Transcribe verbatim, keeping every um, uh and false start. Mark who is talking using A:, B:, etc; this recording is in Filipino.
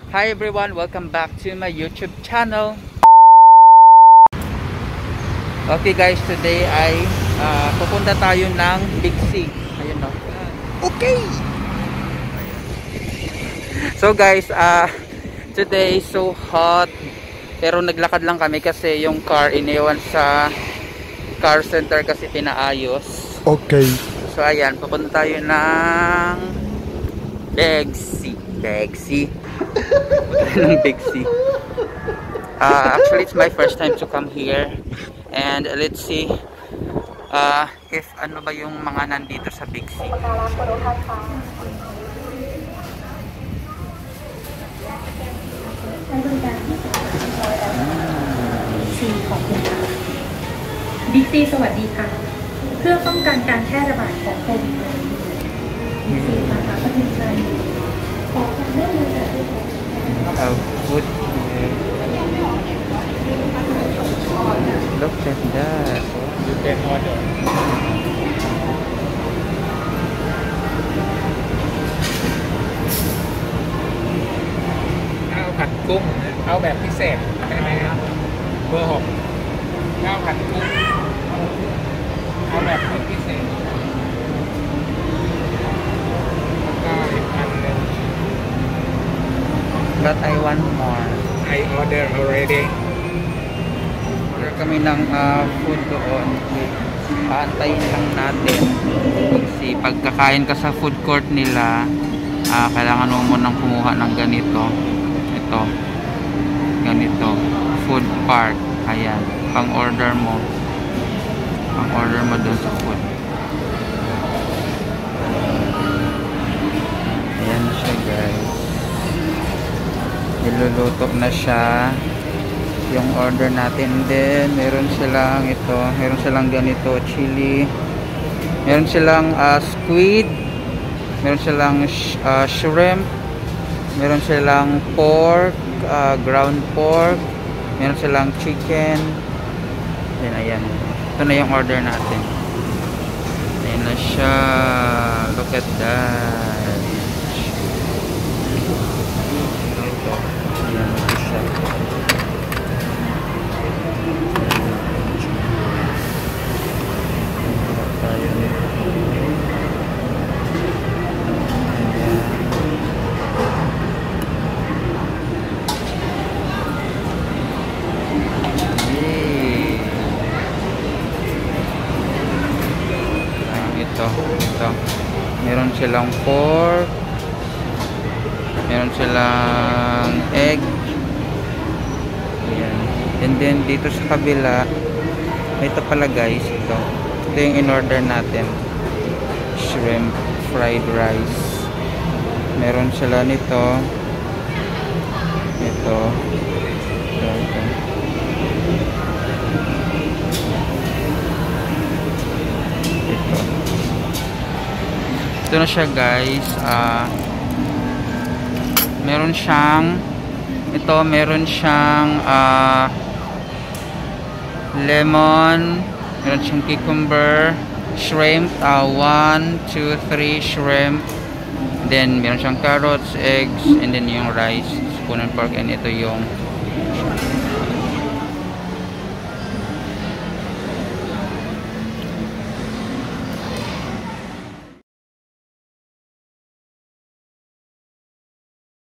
A: Hi everyone, welcome back to my YouTube channel. Okay guys, today ay uh, pupunta tayo ng Big C. Ayun no. Okay. So guys, uh, today so hot. Pero naglakad lang kami kasi yung car iniwan sa car center kasi pinaayos.
B: Okay.
A: So ayan, pupunta tayo ng Big C. Big C. ng Big C. Uh, actually, it's my first time to come here, and let's see uh, if ano ba yung mga nandito sa Big C.
C: Big C สวัสดีค่ะเพื่อป้องกันการแพร่ระบาดของโควิด สิบเก้า Big C สาขาปทุมธานีขอความร่วมมือจากทุกคน
A: Uh, food. Look at that.
B: You can order. ข้าวผัดกุ้งเอาแบบพิเศษได้ไหมครับเบอร์หกข้าวผัดกุ้งเอาแบบพิเศษแล้วก็อีกอันหนึ่ง
A: But I want more.
B: I order already.
A: Order kami ng uh, food doon. Paantayin lang natin. Kasi pagkakain ka sa food court nila, uh, kailangan mo munang kumuha ng ganito. Ito. Ganito. Food park. Ayan. Pang order mo. Pang order mo doon sa food. Ayan siya guys. Niluluto na siya yung order natin. Then meron silang ito, meron silang ganito, chili, meron silang uh, squid, meron silang sh uh, shrimp, meron silang pork, uh, ground pork, meron silang chicken. Then ayan, ito na yung order natin. Ayan na siya. Look at that. Ito, ito. Meron silang pork, meron silang egg. Ayan. And then dito sa kabila, ito pala guys, ito. Ito yung in-order natin. Shrimp fried rice. Meron sila nito. Ito. Ito, ito. Ito. Ito na siya guys. Ah, uh, meron siyang ito, meron siyang uh, lemon, meron siyang cucumber, shrimp, uh, one, two, three shrimp, then meron siyang carrots, eggs, and then yung rice, spoon and pork, and ito yung